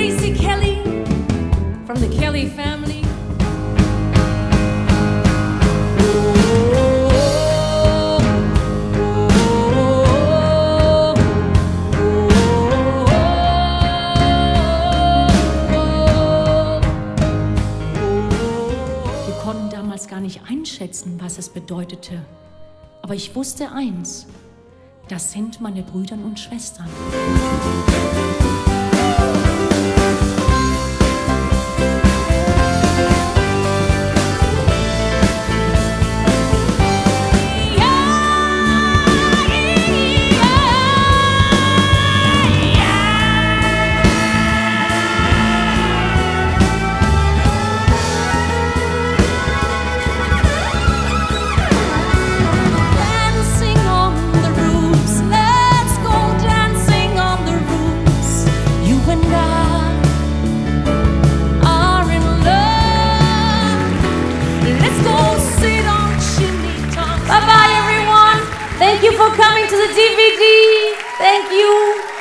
Gracie Kelly from the Kelly family. Wir konnten damals gar nicht einschätzen, was es bedeutete. Aber ich wusste eins: Das sind meine Brüder und Schwestern. Bye-bye, everyone. Thank you for coming to the DVD. Thank you.